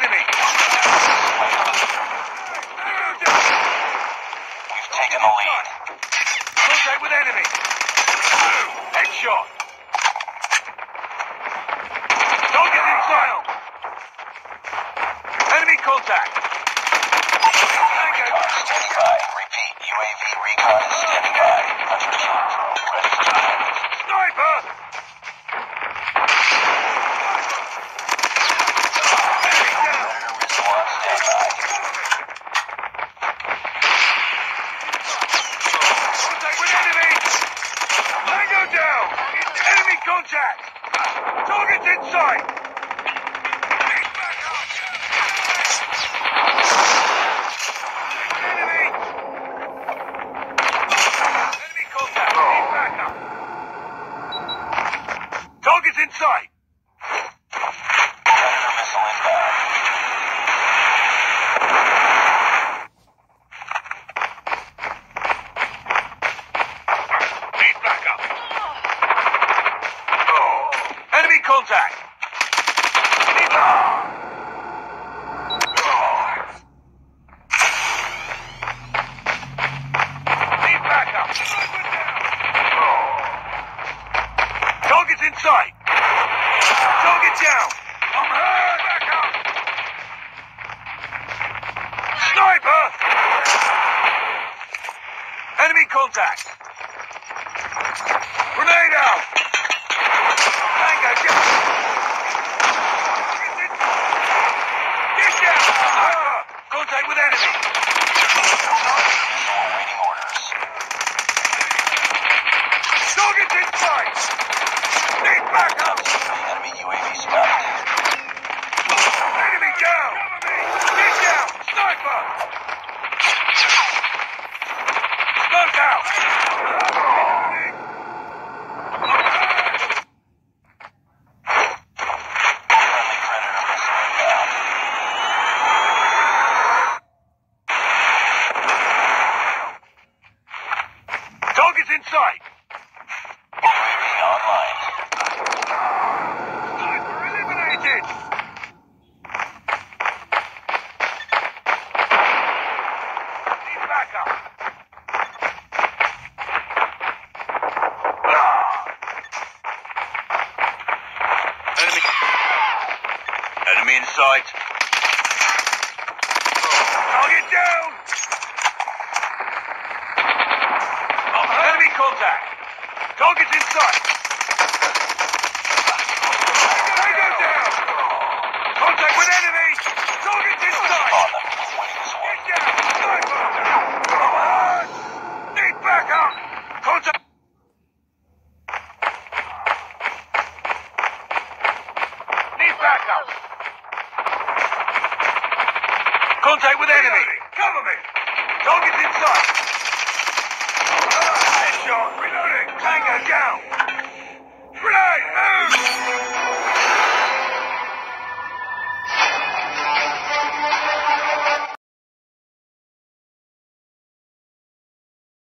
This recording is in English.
enemy! We've taken the lead. Contact with enemy! Headshot! Target inside! Enemy contact! Recon standing by. Repeat, UAV recon is standing by. Hunter killer drone ready for deployment. Sniper! Predator missile on standby. Contact with enemy! Tango down! Enemy contact! Target's in sight! Enemy! Enemy contact! Need backup! Target's in sight! Predator missile inbound. Need backup! Enemy contact! Need Need backup! Target's in sight! Target down! I'm hurt! Backup! Sniper! Enemy contact! Grenade out! Tango down! Get down! Contact with enemy! Missile awaiting orders. Target's in sight! Need backup! Enemy UAV spotted. Enemy down! Get down! Sniper! Smoke out! Friendly Predator missile inbound. Target's in sight! UAV online. Sniper eliminated! Need backup! Enemy! Enemy in sight! Target down! Enemy contact! Target's in sight! Tango down! Contact with enemy! Target's in sight! On them. Winning this one. Get down! Sniper! Need backup! Contact! Need backup! Contact with enemy! Cover me! Target's in sight! Headshot! Reloading! Tango down!